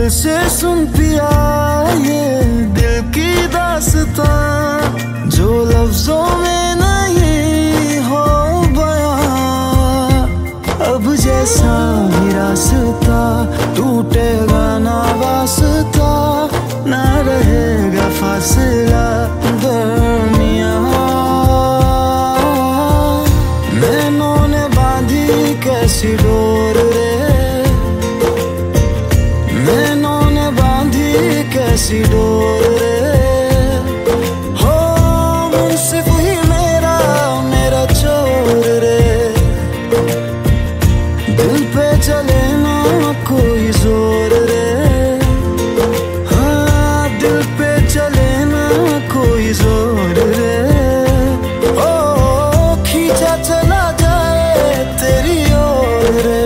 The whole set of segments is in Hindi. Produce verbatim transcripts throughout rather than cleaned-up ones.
से सुन पिया ये दिल की दास्तां, जो लफ्जों में नहीं हो बयां। अब जैसा भी रास्ता टूटेगा ना वास्ता, ना रहेगा फासला दरमियां। नैनों ने बांधी कैसी डोर रे, नैनों ने बांधी कैसी डोर रे। हो मुंसिफ ही मेरा मेरा चोर रे, दिल पे चले ना कोई जोर रे। हाँ दिल पे चले ना कोई जोर रे। ओ खींचा चला जाए तेरी ओर रे।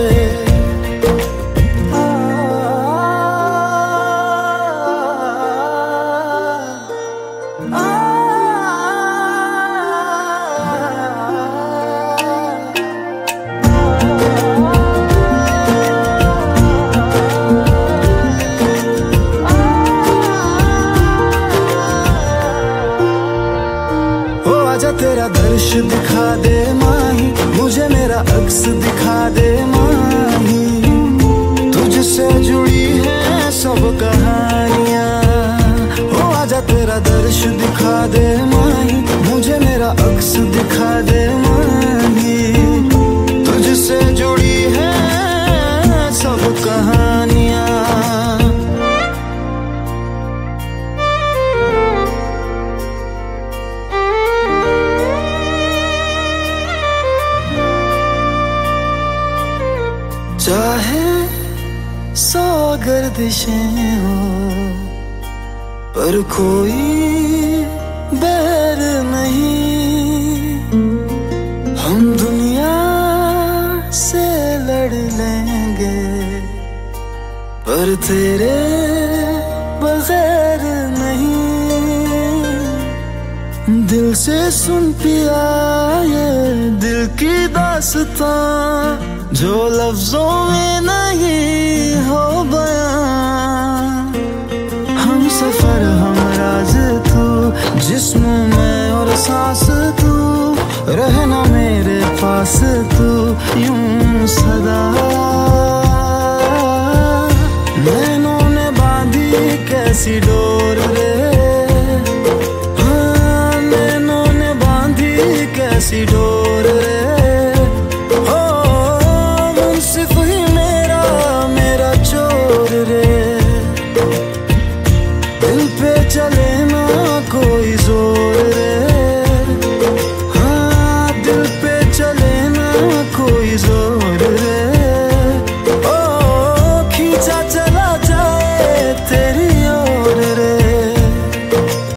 आजा तेरा दर्श दिखा दे माही, मुझे मेरा अक्स दिखा दे माही। तुझसे जुड़ी है सब कहानियां। ओ आजा तेरा दर्श दिखा दे माही, मुझे मेरा अक्स दिखा दे माही। तुझसे जुड़ी है सब कहानियां। चाहे सौ गर्दिशें हो पर कोई बैर नहीं। हम दुनिया से लड़ लेंगे पर तेरे बगैर नहीं। दिल से सुन पिया ये दिल की दास्तां, जो लफ्जों में नहीं हो बयां। हम सफर हम राज तू, जिस्म में और सांस तू, रहना मेरे पास तू यूं सदा। नैनों ने बांधी कैसी डोर रे, हाँ नैनों ने बांधी कैसी डोर।